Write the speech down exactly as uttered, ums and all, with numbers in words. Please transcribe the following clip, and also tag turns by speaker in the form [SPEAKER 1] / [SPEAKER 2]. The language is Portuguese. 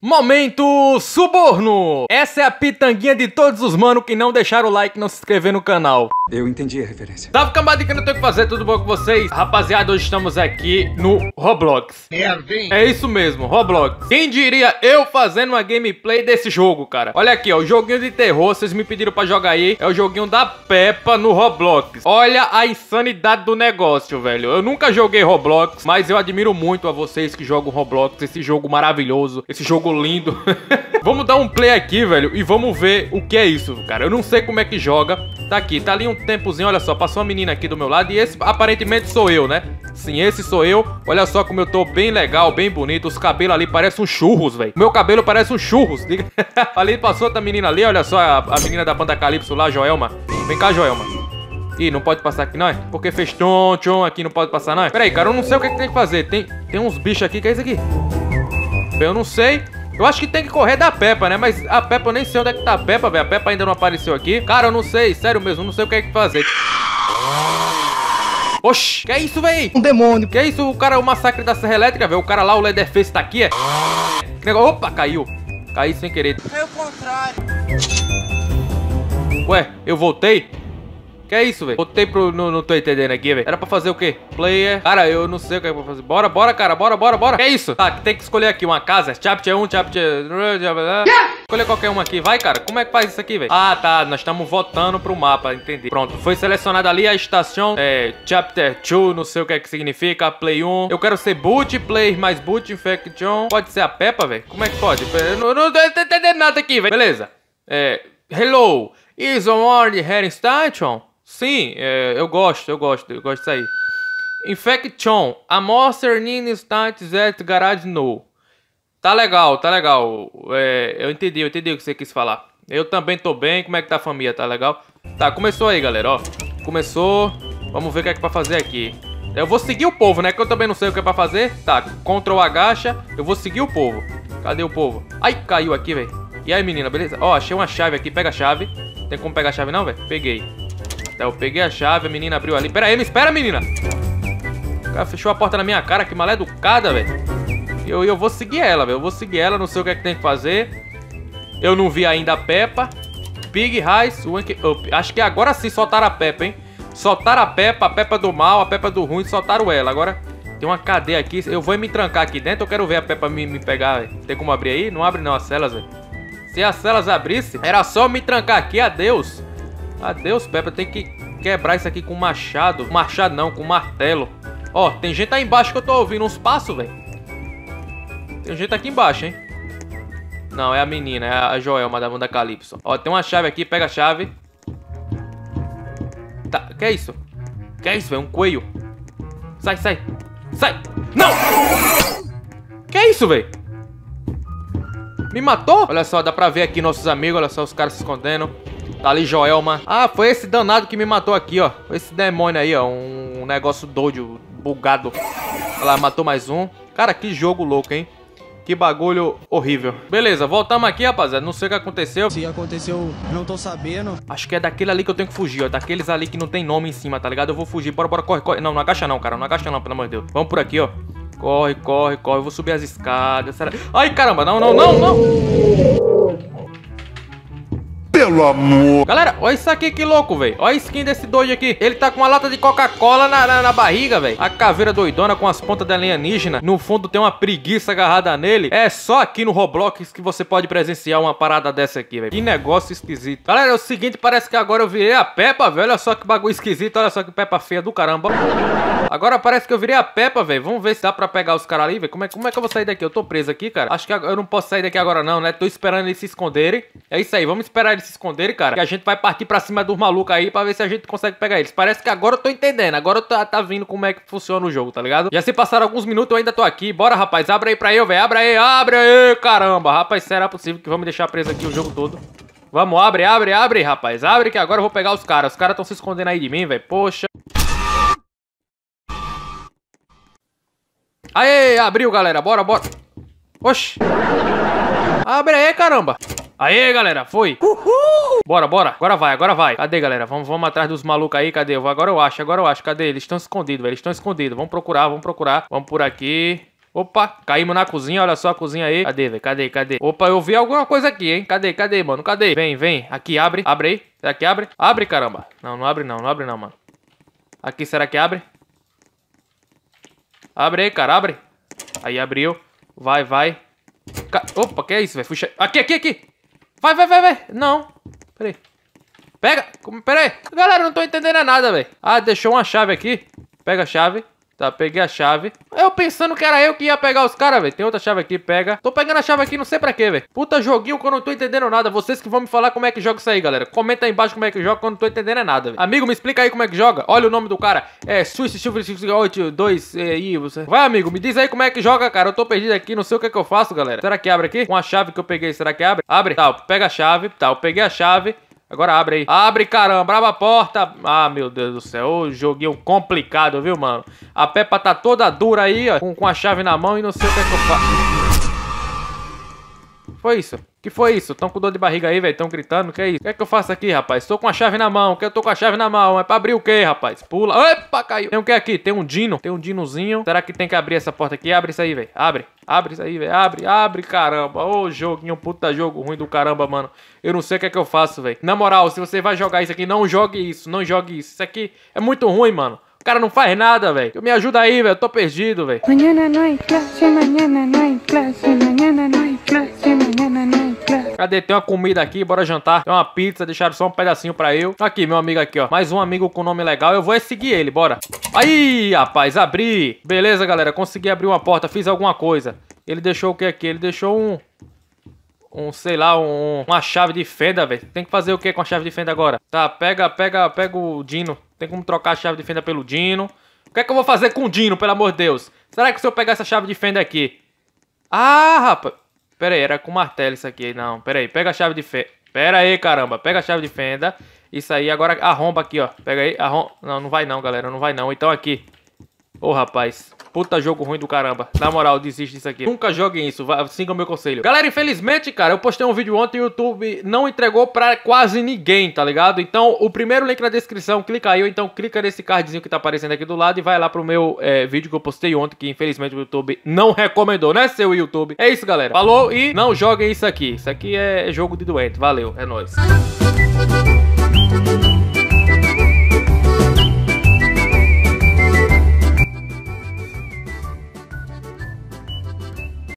[SPEAKER 1] Momento suborno! Essa é a pitanguinha de todos os manos que não deixaram o like e não se inscrever no canal.
[SPEAKER 2] Eu entendi a referência.
[SPEAKER 1] Salve, cambada, que não tem o que fazer, tudo bom com vocês? Rapaziada, hoje estamos aqui no Roblox. É isso mesmo, Roblox. Quem diria eu fazendo uma gameplay desse jogo, cara? Olha aqui, ó, o joguinho de terror, vocês me pediram pra jogar aí. É o joguinho da Peppa no Roblox. Olha a insanidade do negócio, velho. Eu nunca joguei Roblox, mas eu admiro muito a vocês que jogam Roblox. Esse jogo maravilhoso, esse jogo lindo. Vamos dar um play aqui, velho, e vamos ver o que é isso, cara. Eu não sei como é que joga. Tá aqui, tá ali um tempozinho, olha só, passou uma menina aqui do meu lado e esse aparentemente sou eu, né? Sim, esse sou eu. Olha só como eu tô bem legal, bem bonito. Os cabelos ali parecem um churros, velho. Meu cabelo parece um churros. Ali passou outra menina ali, olha só, a, a menina da banda Calypso lá, Joelma. Vem cá, Joelma. Ih, não pode passar aqui não, é? Porque fez tchon, tchon aqui, não pode passar não, é? Pera aí, cara, eu não sei o que, é que tem que fazer. Tem, tem uns bichos aqui, que é isso aqui? Eu não sei. Eu acho que tem que correr da Peppa, né? Mas a Peppa, eu nem sei onde é que tá a Peppa, velho. A Peppa ainda não apareceu aqui. Cara, eu não sei, sério mesmo, não sei o que é que fazer. Oxi, que é isso, velho?
[SPEAKER 2] Um demônio.
[SPEAKER 1] Que é isso, o cara, o massacre da Serra Elétrica, velho. O cara lá, o Leatherface tá aqui, é? Opa, caiu. Caí sem querer.
[SPEAKER 3] É o contrário.
[SPEAKER 1] Ué, eu voltei? Que é isso, velho? Voltei pro... Não, não tô entendendo aqui, velho. Era pra fazer o quê? Player. Cara, eu não sei o que é pra fazer. Bora, bora, cara. Bora, bora, bora. Que é isso? Tá, tem que escolher aqui uma casa. Chapter um, chapter... Escolher qualquer uma aqui. Vai, cara. Como é que faz isso aqui, velho? Ah, tá. Nós estamos votando pro mapa. Entendi. Pronto. Foi selecionada ali a estação. É... Chapter dois. Não sei o que é que significa. Play um. Eu quero ser boot. Player mais boot. Infection. Pode ser a Peppa, velho? Como é que pode? Eu não, não tô entendendo nada aqui, velho. Beleza. É... Hello. Is on the heading station? Sim, é, eu gosto, eu gosto, eu gosto disso aí. Infection, a monster in starts at garage no. Tá legal, tá legal. É, eu entendi, eu entendi o que você quis falar. Eu também tô bem, como é que tá a família, tá legal? Tá, começou aí, galera, ó. Começou, vamos ver o que é que é pra fazer aqui. Eu vou seguir o povo, né, que eu também não sei o que é pra fazer. Tá, Ctrl agacha, eu vou seguir o povo. Cadê o povo? Ai, caiu aqui, velho. E aí, menina, beleza? Ó, achei uma chave aqui, pega a chave. Tem como pegar a chave não, velho? Peguei. Tá, eu peguei a chave, a menina abriu ali. Pera aí, me espera, menina. O cara fechou a porta na minha cara, que mal educada, velho. E eu, eu vou seguir ela, velho. Eu vou seguir ela, não sei o que é que tem que fazer. Eu não vi ainda a Peppa. Big Rise, Wake Up. Acho que agora sim soltaram a Peppa, hein? Soltaram a Peppa, a Peppa do mal, a Peppa do ruim, soltaram ela. Agora tem uma cadeia aqui. Eu vou me trancar aqui dentro. Eu quero ver a Peppa me, me pegar, velho. Tem como abrir aí? Não abre não as celas, velho. Se as celas abrissem, era só me trancar aqui. Adeus. Adeus, Peppa. Tem que quebrar isso aqui com machado. Machado não, com martelo. Ó, tem gente aí embaixo que eu tô ouvindo uns passos, velho. Tem gente aqui embaixo, hein? Não, é a menina, é a Joelma da banda Calypso. Ó, tem uma chave aqui, pega a chave. Tá, que é isso? Que é isso, velho? Um coelho. Sai, sai. Sai! Não! Que é isso, velho? Me matou? Olha só, dá pra ver aqui nossos amigos. Olha só, os caras se escondendo. Tá ali Joelma. Ah, foi esse danado que me matou aqui, ó. Foi esse demônio aí, ó. Um negócio doido, bugado. Olha lá, matou mais um. Cara, que jogo louco, hein? Que bagulho horrível. Beleza, voltamos aqui, rapaziada. Não sei o que aconteceu.
[SPEAKER 3] Se aconteceu, não tô sabendo.
[SPEAKER 1] Acho que é daquele ali que eu tenho que fugir, ó. Daqueles ali que não tem nome em cima, tá ligado? Eu vou fugir. Bora, bora, corre, corre. Não, não agacha não, cara. Não agacha não, pelo amor de Deus. Vamos por aqui, ó. Corre, corre, corre. Eu vou subir as escadas. Será? Ai, caramba. Não, não, não, não.
[SPEAKER 2] Pelo amor.
[SPEAKER 1] Galera, olha isso aqui, que louco, velho. Olha a skin desse doido aqui. Ele tá com uma lata de Coca-Cola na, na, na barriga, velho. A caveira doidona com as pontas da alienígena. No fundo tem uma preguiça agarrada nele. É só aqui no Roblox que você pode presenciar uma parada dessa aqui, velho. Que negócio esquisito. Galera, é o seguinte, parece que agora eu virei a Peppa, velho. Olha só que bagulho esquisito. Olha só que Peppa feia do caramba. Agora parece que eu virei a Peppa, velho. Vamos ver se dá pra pegar os caras ali, velho. Como é, como é que eu vou sair daqui? Eu tô preso aqui, cara. Acho que eu não posso sair daqui agora não, né? Tô esperando eles se esconderem. É isso aí, vamos esperar eles se esconderem, cara. Que a gente vai partir pra cima dos malucos aí pra ver se a gente consegue pegar eles. Parece que agora eu tô entendendo. Agora tá, tá vindo como é que funciona o jogo, tá ligado? Já se passaram alguns minutos, eu ainda tô aqui. Bora, rapaz. Abre aí pra eu, velho. Abre aí, abre aí, caramba. Rapaz, será possível que vão me deixar preso aqui o jogo todo? Vamos, abre, abre, abre, rapaz. Abre que agora eu vou pegar os caras. Os caras tão se escondendo aí de mim, velho. Poxa. Aê, abriu, galera. Bora, bora. Oxi. Abre aí, caramba. Aê, galera, foi. Uhul. Bora, bora. Agora vai, agora vai. Cadê, galera? Vamos, vamos atrás dos malucos aí. Cadê? Agora eu acho, agora eu acho. Cadê? Eles estão escondidos, velho. Eles estão escondidos. Vamos procurar, vamos procurar. Vamos por aqui. Opa, caímos na cozinha, olha só a cozinha aí. Cadê, velho? Cadê, cadê? Opa, eu vi alguma coisa aqui, hein? Cadê, cadê, mano? Cadê? Vem, vem. Aqui, abre. Abre aí. Será que abre? Abre, caramba. Não, não abre não, não abre não, mano. Aqui, será que abre? Abre aí, cara, abre. Aí, abriu. Vai, vai. Ca... Opa, que é isso, velho? Che... Aqui, aqui, aqui. Vai, vai, vai, vai. Não. Pera aí. Pega. Pera aí. Galera, não tô entendendo nada, velho. Ah, deixou uma chave aqui. Pega a chave. Tá, peguei a chave. Eu pensando que era eu que ia pegar os caras, velho. Tem outra chave aqui, pega. Tô pegando a chave aqui, não sei pra quê, velho. Puta joguinho que eu não tô entendendo nada. Vocês que vão me falar como é que joga isso aí, galera. Comenta aí embaixo como é que joga, que eu não tô entendendo é nada, velho. Amigo, me explica aí como é que joga. Olha o nome do cara. É Swiss oito dois aí, você. Vai, amigo, me diz aí como é que joga, cara. Eu tô perdido aqui, não sei o que é que eu faço, galera. Será que abre aqui? Com a chave que eu peguei, será que abre? Abre. Tá, pega a chave. Tá, eu peguei a chave. Agora abre aí. Abre, caramba. Abre a porta. Ah, meu Deus do céu. Ô, joguinho complicado, viu, mano? A Peppa tá toda dura aí, ó. Com, com a chave na mão e não sei o que é que eu faço. Foi isso? Que foi isso? Tão com dor de barriga aí, velho. Tão gritando. Que é isso? O que é que eu faço aqui, rapaz? Tô com a chave na mão. Que eu tô com a chave na mão. É pra abrir o quê, rapaz? Pula. Epa, caiu. Tem o que aqui? Tem um dino. Tem um dinozinho. Será que tem que abrir essa porta aqui? Abre isso aí, velho. Abre. Abre isso aí, velho. Abre. Abre, caramba. Ô, joguinho. Puta jogo ruim do caramba, mano. Eu não sei o que é que eu faço, velho. Na moral, se você vai jogar isso aqui, não jogue isso. Não jogue isso. Isso aqui é muito ruim, mano. O cara não faz nada, velho. Me ajuda aí, velho. Eu tô perdido, velho.
[SPEAKER 4] Mañana no hay clase, mañana no hay clase, mañana no hay clase, mañana no hay clase.
[SPEAKER 1] Cadê? Tem uma comida aqui, bora jantar. Tem uma pizza, deixaram só um pedacinho pra eu. Aqui, meu amigo aqui, ó. Mais um amigo com nome legal. Eu vou é seguir ele, bora. Aí, rapaz, abri. Beleza, galera. Consegui abrir uma porta, fiz alguma coisa. Ele deixou o que aqui? Ele deixou um... Um, sei lá, um, uma chave de fenda, velho. Tem que fazer o que com a chave de fenda agora? Tá, pega, pega, pega o Dino. Tem como trocar a chave de fenda pelo Dino. O que é que eu vou fazer com o Dino, pelo amor de Deus? Será que se eu pegar essa chave de fenda aqui... Ah, rapaz. Pera aí, era com martelo isso aqui. Não, pera aí. Pega a chave de fenda. Pera aí, caramba. Pega a chave de fenda. Isso aí, agora arromba aqui, ó. Pega aí, arromba. Não, não vai não, galera. Não vai não. Então aqui. Ô, rapaz. Puta jogo ruim do caramba. Na moral, desiste disso aqui. Nunca joguem isso. Siga o meu conselho. Galera, infelizmente, cara, eu postei um vídeo ontem e o YouTube não entregou pra quase ninguém, tá ligado? Então, o primeiro link na descrição, clica aí. Ou então, clica nesse cardzinho que tá aparecendo aqui do lado e vai lá pro meu é, vídeo que eu postei ontem, que infelizmente o YouTube não recomendou, né, seu YouTube? É isso, galera. Falou e não joguem isso aqui. Isso aqui é jogo de doente. Valeu. É nóis.